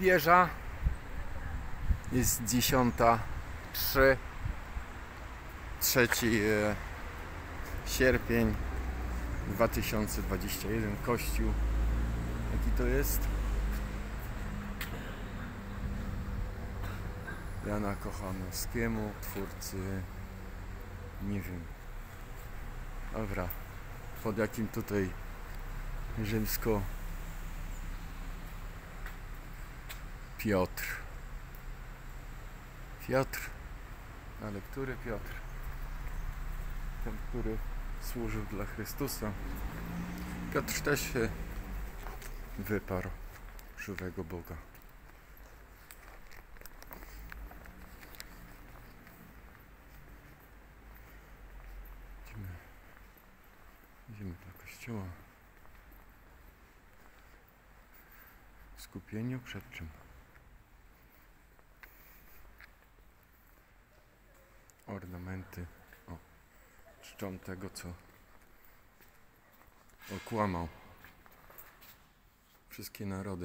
wieża. Jest 10:03. 3 sierpień 2021. Kościół. Jaki to jest? Jana Kochanowskiemu, twórcy, nie wiem. Dobra, pod jakim tutaj rzymsko Piotr. Piotr, ale który Piotr? Ten, który służył dla Chrystusa. Piotr też się wyparł żywego Boga. Idziemy do kościoła. W skupieniu przed czym? Ornamenty czczą tego, co okłamał wszystkie narody.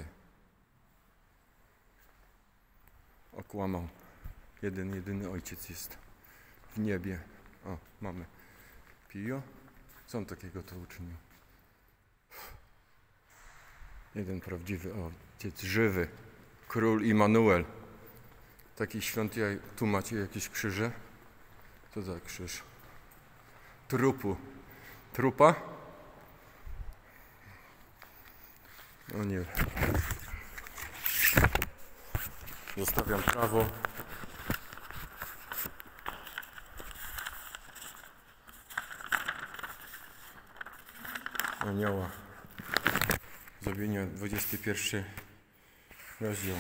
Okłamał. Jedyny Ojciec jest w niebie. O, mamy Pio. Co on takiego to uczynił? Jeden prawdziwy Ojciec, żywy, Król Immanuel. Taki świąty, tu macie jakieś krzyże? Co za krzyż? Trupa? No nie. Zostawiam prawo. Anioła. Zobacz, 21 rozdział.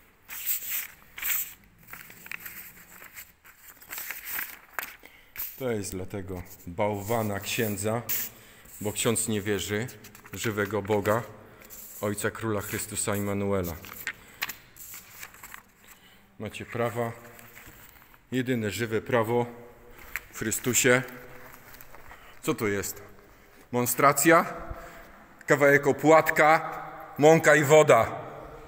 To jest dla tego bałwana księdza, bo ksiądz nie wierzy w żywego Boga, Ojca Króla Chrystusa Immanuela. Macie prawa, jedyne żywe prawo w Chrystusie. Co to jest? Monstracja, kawałek opłatka, mąka i woda.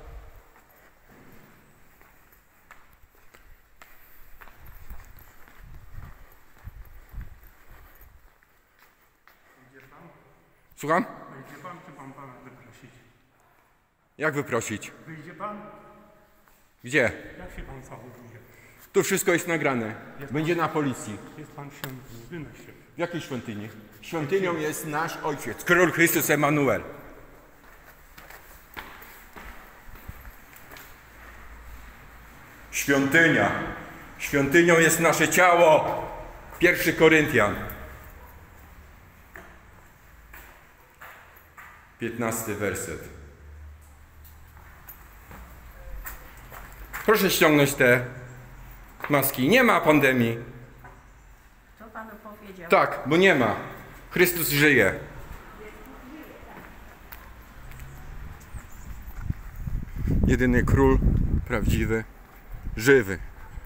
Słucham? Wyjdzie pan, czy pan pana wyprosić? Jak wyprosić? Wyjdzie pan? Gdzie? Jak się pan zachowuje? Tu wszystko jest nagrane. Będzie na policji. Jest pan świątyny na siebie. W jakiej świątyni? Świątynią jest nasz Ojciec, Król Chrystus Emmanuel. Świątynia. Świątynią jest nasze ciało. 1 Koryntian. 15 werset. Proszę ściągnąć te maski. Nie ma pandemii. Co panu powiedział? Tak, bo nie ma. Chrystus żyje. Jedyny król, prawdziwy, żywy.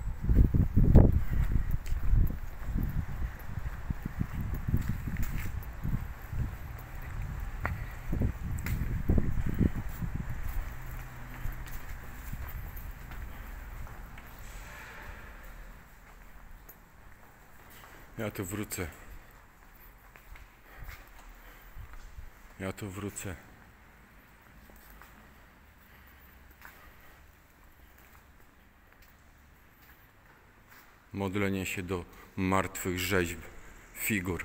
Ja tu wrócę. Modlenie się do martwych rzeźb, figur.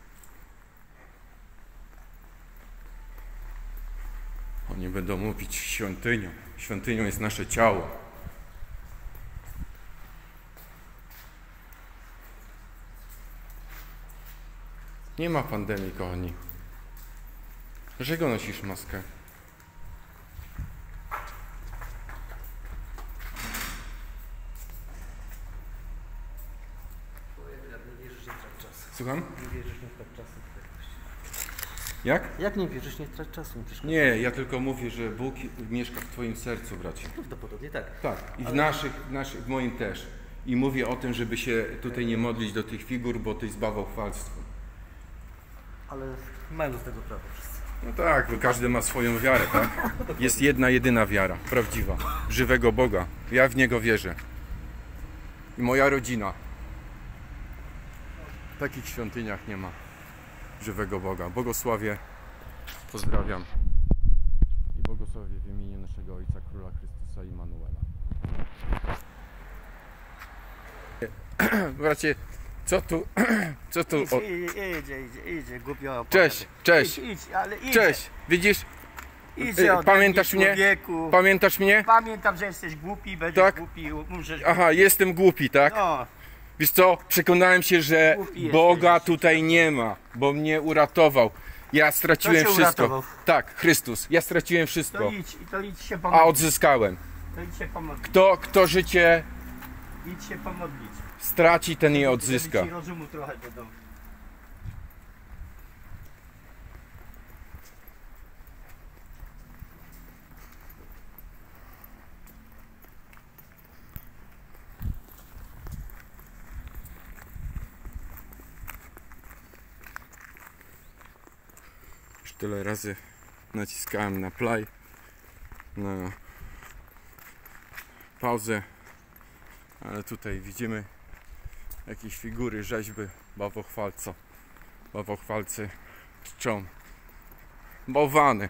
Oni będą mówić świątynią. Świątynią jest nasze ciało. Nie ma pandemii, kochani. Dlaczego nosisz maskę? Nie wierzysz, nie trać czasu. Słucham? Nie wierzysz, nie trać czasu. Jak? Jak nie wierzysz, nie trać czasu? Nie, ja tylko mówię, że Bóg mieszka w twoim sercu, bracie. Prawdopodobnie tak. Tak, i w moim też. I mówię o tym, żeby się tutaj nie modlić do tych figur, bo to jest bałwochwalstwo. Ale mają do tego prawo wszyscy. No tak, bo każdy ma swoją wiarę, tak? Jest jedna, jedyna wiara, prawdziwa, żywego Boga. Ja w Niego wierzę. I moja rodzina. W takich świątyniach nie ma żywego Boga. Błogosławię, pozdrawiam. I błogosławię w imieniu naszego Ojca, Króla Chrystusa Immanuela. Bracie, co tu? Idzie, głupio. Cześć, Idź, ale idzie. cześć, widzisz? Idzie ode Pamiętasz mnie, mnie? człowieku. Pamiętasz mnie? Pamiętam, że jesteś głupi, będziesz Tak? głupi, umrzesz. Aha, jestem głupi, tak? No, Wiesz co, przekonałem się, że Głupi Boga jesteś. tutaj nie ma, bo mnie uratował. Ja straciłem Kto cię wszystko. uratował? Tak, Chrystus. Ja straciłem wszystko, to idź się a pomodlić. odzyskałem. To idź się pomodlić. Kto życie Idź się pomodlić. straci, ten je Żeby odzyska. ci rozumu trochę dodał. Już tyle razy naciskałem na play, na pauzę, ale tutaj widzimy jakieś figury, rzeźby bałwochwalca. Bałwochwalcy czczą bałwany.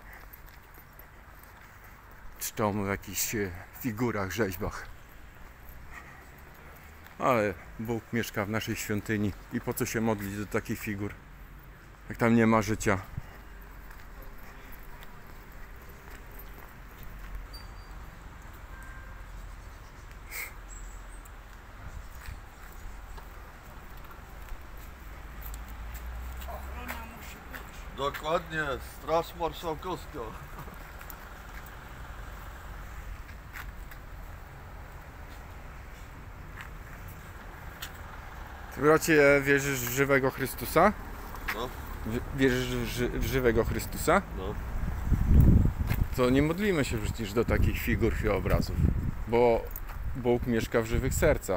Czczą w jakichś figurach, rzeźbach. Ale Bóg mieszka w naszej świątyni i po co się modlić do takich figur, jak tam nie ma życia. Dokładnie, Straż Marszałkowska. Ty, bracie, wierzysz w żywego Chrystusa? No. Wierzysz w żywego Chrystusa? No. To nie modlimy się przecież do takich figur i obrazów, bo Bóg mieszka w żywych sercach.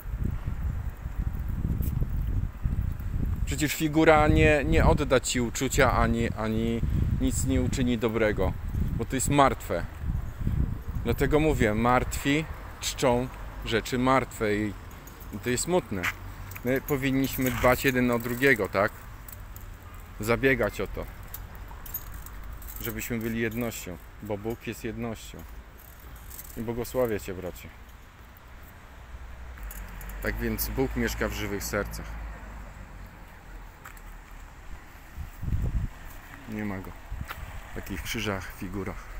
Przecież figura nie odda ci uczucia, ani nic nie uczyni dobrego, bo to jest martwe. Dlatego mówię, martwi czczą rzeczy martwe i to jest smutne. My powinniśmy dbać jeden o drugiego, tak? Zabiegać o to, żebyśmy byli jednością, bo Bóg jest jednością. I błogosławię Cię, bracie. Tak więc Bóg mieszka w żywych sercach. Nie ma Go w takich krzyżach, figurach.